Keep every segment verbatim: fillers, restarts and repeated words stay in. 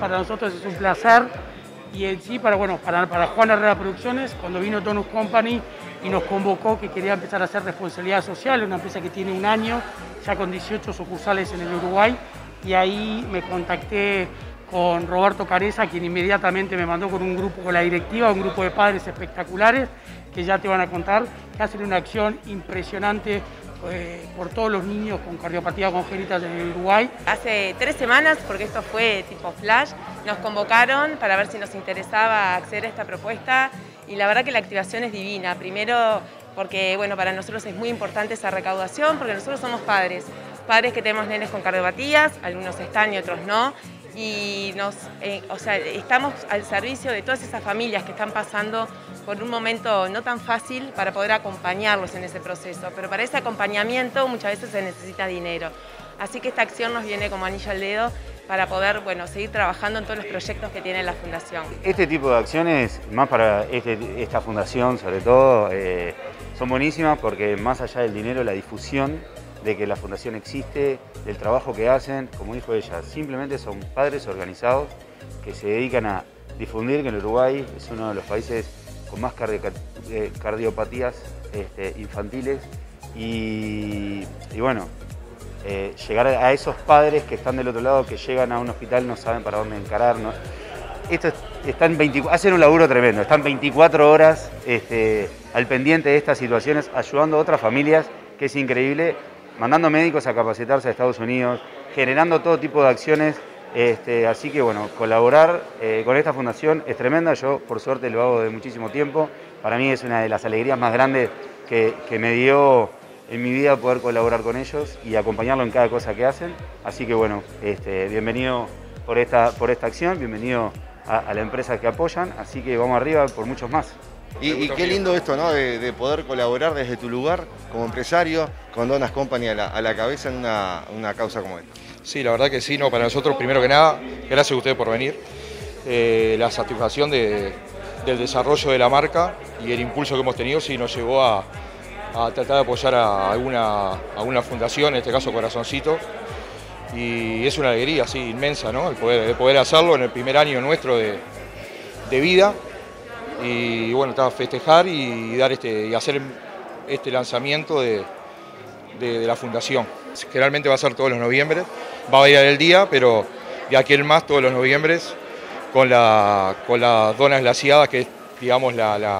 para nosotros es un placer. Y en sí, para, bueno, para, para Juan Herrera Producciones, cuando vino Donut Company y nos convocó que quería empezar a hacer responsabilidad social, una empresa que tiene un año, ya con dieciocho sucursales en el Uruguay, y ahí me contacté con Roberto Careza, quien inmediatamente me mandó con un grupo, con la directiva, un grupo de padres espectaculares, que ya te van a contar, que hacen una acción impresionante eh, por todos los niños con cardiopatía congénita en el Uruguay. Hace tres semanas, porque esto fue tipo flash, nos convocaron para ver si nos interesaba acceder a esta propuesta y la verdad que la activación es divina. Primero porque bueno, para nosotros es muy importante esa recaudación, porque nosotros somos padres, padres que tenemos nenes con cardiopatías, algunos están y otros no, y nos, eh, o sea, estamos al servicio de todas esas familias que están pasando por un momento no tan fácil para poder acompañarlos en ese proceso, pero para ese acompañamiento muchas veces se necesita dinero. Así que esta acción nos viene como anillo al dedo para poder bueno, seguir trabajando en todos los proyectos que tiene la Fundación. Este tipo de acciones, más para este, esta fundación sobre todo, eh, son buenísimas porque más allá del dinero, la difusión de que la fundación existe, del trabajo que hacen, como dijo ella, simplemente son padres organizados que se dedican a difundir que el Uruguay es uno de los países con más cardio, eh, cardiopatías este, infantiles y, y bueno, eh, llegar a esos padres que están del otro lado, que llegan a un hospital, no saben para dónde encarar. ¿no? Esto están veinticuatro, hacen un laburo tremendo, están veinticuatro horas este, al pendiente de estas situaciones, ayudando a otras familias, que es increíble, mandando médicos a capacitarse a Estados Unidos, generando todo tipo de acciones. Este, así que bueno, colaborar eh, con esta fundación es tremenda, yo por suerte lo hago de muchísimo tiempo, para mí es una de las alegrías más grandes que, que me dio en mi vida poder colaborar con ellos y acompañarlo en cada cosa que hacen, así que bueno, este, bienvenido por esta, por esta acción, bienvenido a, a la empresa que apoyan, así que vamos arriba por muchos más. Y, y qué lindo esto, ¿no? De, de poder colaborar desde tu lugar como empresario con Donut Company a la, a la cabeza en una, una causa como esta. Sí, la verdad que sí, no, para nosotros primero que nada, gracias a ustedes por venir. Eh, la satisfacción de, del desarrollo de la marca y el impulso que hemos tenido sí nos llevó a, a tratar de apoyar a alguna, a alguna fundación, en este caso Corazoncito. Y es una alegría sí, inmensa, ¿no? El poder, el poder hacerlo en el primer año nuestro de, de vida. Y bueno, está, festejar y, dar este, y hacer este lanzamiento de, de, de la fundación. Generalmente va a ser todos los noviembre, va a variar el día, pero de aquí en más todos los noviembres con la, con la dona glaciada, que es digamos la, la,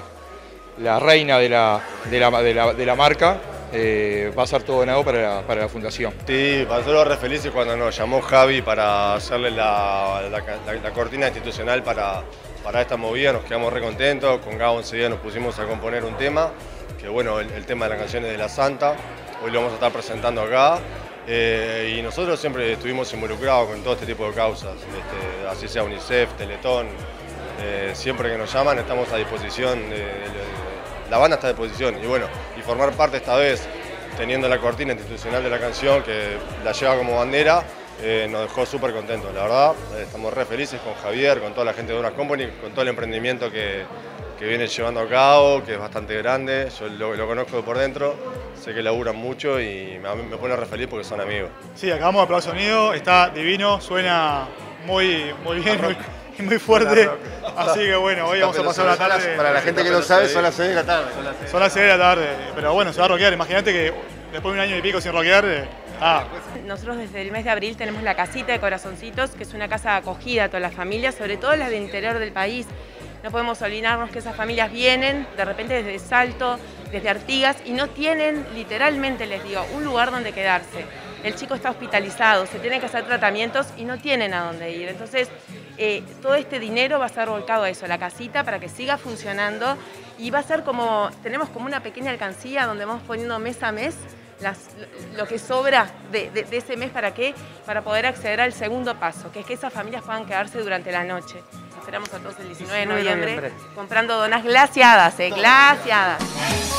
la reina de la, de la, de la, de la marca, eh, va a ser todo donado para la, para la fundación. Sí, para nosotros re felices cuando nos llamó Javi para hacerle la, la, la, la cortina institucional para, para esta movida, nos quedamos re contentos, con Gabo enseguida nos pusimos a componer un tema, que bueno, el, el tema de las canciones de la Santa, hoy lo vamos a estar presentando acá. Eh, y nosotros siempre estuvimos involucrados con todo este tipo de causas, este, así sea UNICEF, Teletón, eh, siempre que nos llaman estamos a disposición, de, de, de, la banda está a disposición y bueno, y formar parte esta vez teniendo la cortina institucional de la canción que la lleva como bandera, eh, nos dejó súper contentos, la verdad, eh, estamos re felices con Javier, con toda la gente de Donut Company, con todo el emprendimiento que, que viene llevando a cabo, que es bastante grande, yo lo, lo conozco de por dentro, sé que laburan mucho y me, me pone re feliz porque son amigos. Sí, acabamos de probar sonido, está divino, suena muy, muy bien, muy, muy fuerte, así que bueno, hoy vamos a pasar la tarde. Para la gente que no sabe, son las seis de la tarde. Son las seis de la tarde, pero bueno, se va a rockear, imagínate que después de un año y pico sin rockear, ah. Nosotros desde el mes de abril tenemos la casita de Corazoncitos, que es una casa de acogida a todas las familias, sobre todo las del interior del país. No podemos olvidarnos que esas familias vienen de repente desde Salto, desde Artigas y no tienen, literalmente les digo, un lugar donde quedarse. El chico está hospitalizado, se tienen que hacer tratamientos y no tienen a dónde ir. Entonces, eh, todo este dinero va a ser volcado a eso, a la casita, para que siga funcionando y va a ser como, tenemos como una pequeña alcancía donde vamos poniendo mes a mes las, lo que sobra de, de, de ese mes, ¿para qué? Para poder acceder al segundo paso, que es que esas familias puedan quedarse durante la noche. Esperamos a todos el diecinueve de noviembre comprando donas glaciadas, ¿eh? Glaciadas.